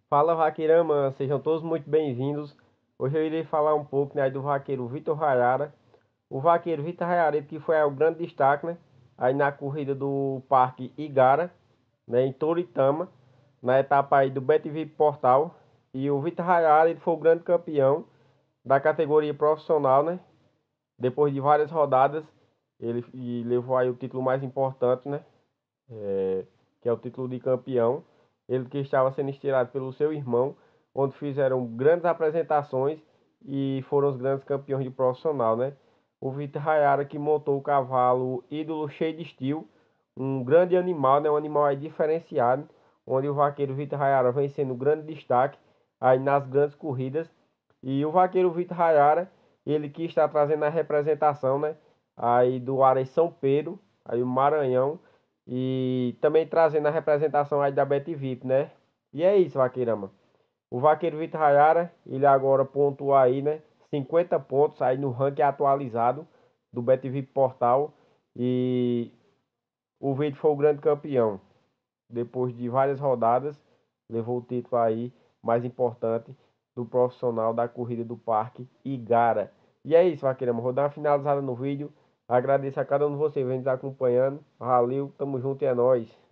Fala vaqueirama, sejam todos muito bem-vindos. Hoje eu irei falar um pouco, né, aí do vaqueiro Vitor Rayara. O vaqueiro Vitor Rayara, ele que foi o grande destaque, né, aí na corrida do Parque Igara, né, em Toritama, na etapa aí do BTV Portal. E o Vitor Rayara, ele foi o grande campeão da categoria profissional, né? Depois de várias rodadas, ele levou aí o título mais importante, né? Que é o título de campeão. Ele que estava sendo estirado pelo seu irmão, onde fizeram grandes apresentações e foram os grandes campeões de profissional, né? O Vitor Rayara que montou o cavalo ídolo cheio de estilo, um grande animal, né? Um animal aí diferenciado, onde o vaqueiro Vitor Rayara vem sendo grande destaque aí nas grandes corridas. E o vaqueiro Vitor Rayara, ele que está trazendo a representação, né? Aí do Ares São Pedro, aí o Maranhão, e também trazendo a representação aí da Bet VIP, né? E é isso, vaqueirama. O vaqueiro Vitor Rayara, ele agora pontuou aí, né? 50 pontos aí no ranking atualizado do Bet VIP Portal. E o Vitor foi o grande campeão. Depois de várias rodadas, levou o título aí mais importante do profissional da corrida do Parque Igara. E é isso, vaqueirama. Vou dar uma finalizada no vídeo. Agradeço a cada um de vocês que vem nos acompanhando. Valeu, tamo junto e é nóis.